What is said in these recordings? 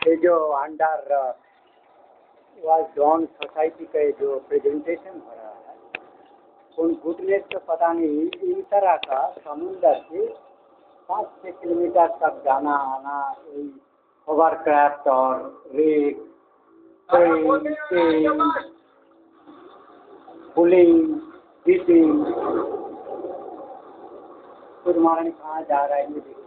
ये जो अंडर वाल डॉन सोसाइटी का जो प्रेजेंटेशन हो रहा है, उन घुटने से पता नहीं इन तरह का समुद्र से 5-6 किलोमीटर तक जाना आना, ओवरक्राफ्ट और रेक, पुलिंग, बीटिंग, खुद महारानी कहाँ जा रहा है ये देखिए।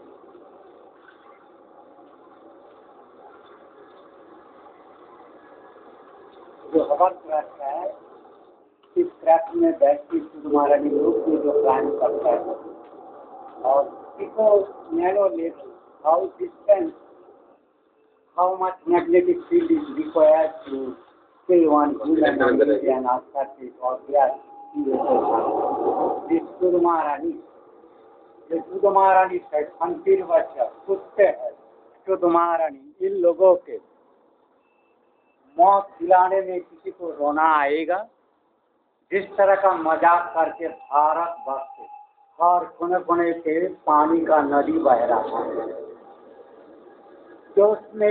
जो होवरक्राफ्ट है, इस क्राफ्ट में बैठ के खुद महारानी लोग जो प्लान करता है और इसको narrow level, how distance, how much magnetic field is required to kill one human and aesthetic or their this Suda Maharani, जो सुधा महारानी संकीर्ण वचन पूछते हैं सुधा महारानी, इन लोगों के मौत दिलाने में किसी को रोना आएगा? जिस तरह का मजाक करके भारत वर्ष से हर कोने कोने से पानी का नदी बह रहा है, जो उसने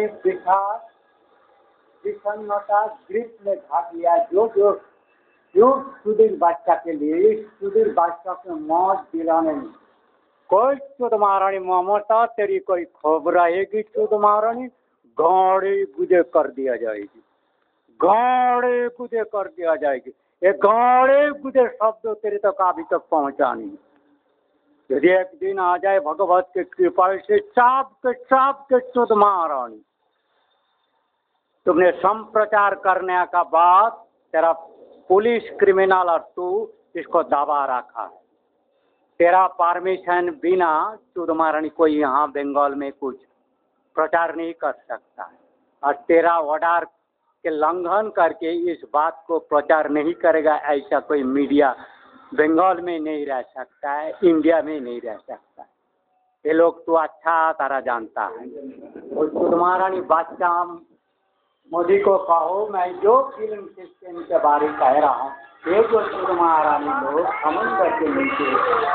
विषन्नता ग्रीप में भाग लिया, जो सुधीर बादशाह के लिए, सुधीर बादशाह के मौत दिलाने में कोई सुधा महारानी ममता तेरी कोई खबर आएगी? सुधा महारानी गाड़ी गुजे कर दिया जाएगी, गाड़ी गुजे कर दिया जाएगी। ये गाड़ी गुजे शब्द तेरे तक अभी तक पहुंचा नहीं। यदि एक दिन आ जाए भगवत के कृपा से चाप के सुधा महारानी, तुमने संप्रचार करने का बाद तेरा पुलिस क्रिमिनल और तू इसको दबा रखा है, तेरा परमिशन बिना सुधा महारानी कोई यहाँ बंगाल में कुछ प्रचार नहीं कर सकता है, और तेरा ऑर्डर के लंघन करके इस बात को प्रचार नहीं करेगा ऐसा कोई मीडिया बंगाल में नहीं रह सकता है, इंडिया में नहीं रह सकता है। ये लोग तो अच्छा तरह जानता है। और सुधा महारानी बादशाह मोदी को कहो, मैं जो फिल्म सिस्टम के बारे में कह रहा हूँ, ये जो सुधा महारानी लोग समुद्र के नीचे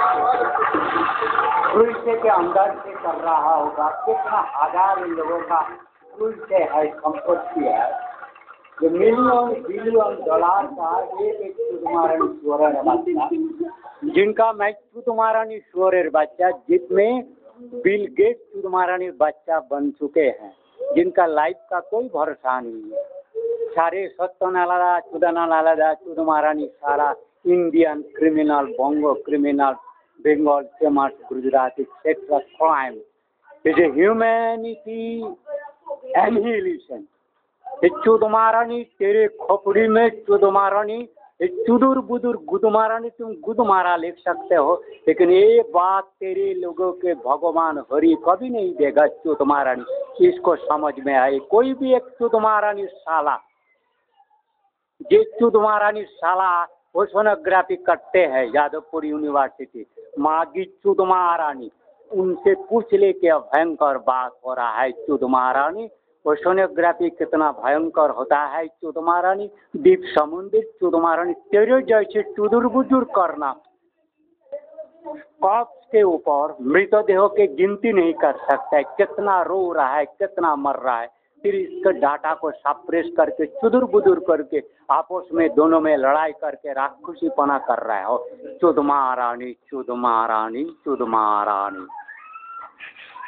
क्रूज़ के अंदर से कर रहा होगा, कितना हजार इन लोगों का क्रूज़ है, संपत्ति है, जो मिलियन बिलियन डॉलर का एक सुधा महारानी स्वर्ण बच्चा, जिनका मैं सुधा महारानी स्वर्ण बच्चा, जिसमें बिल गेट सुधा महारानी बच्चा बन चुके हैं, जिनका लाइफ का कोई भरोसा नहीं है। सारे सत्तनाला चुदानाला सुधा महारानी सारा Indian criminal, Bongo criminal, Bengal famous Gujarati sex crime, is a humanity annihilation. Sudha Maharani तेरे खोपड़ी में सुधा महारानी, चुदुर बुदुर गुद महारानी, तुम गुद मारा लिख सकते हो, लेकिन ये बात तेरे लोगों के भगवान हरि कभी नहीं देगा सुधा महारानी, इसको समझ में आए। कोई भी एक सुधा महारानी साला, जिस सुधा महारानी साला वो सोनोग्राफी करते हैं यादवपुर यूनिवर्सिटी, मागी सुधा महारानी, उनसे पूछ ले क्या भयंकर बात हो रहा है सुधा महारानी। वो सोनोग्राफी कितना भयंकर होता है सुधा महारानी, दीप समुद्र सुधा महारानी, तेरे जैसे चुदुर बुजुर करना कॉप्स के ऊपर मृतदेहों के गिनती नहीं कर सकता है, कितना रो रहा है, कितना मर रहा है, फिर इसके डाटा को सप्रेस करके चुदुर बुजुर करके आपस में दोनों में लड़ाई करके राक्षसीपना कर रहा हो। सुधा महारानी, सुधा महारानी, सुधा महारानी।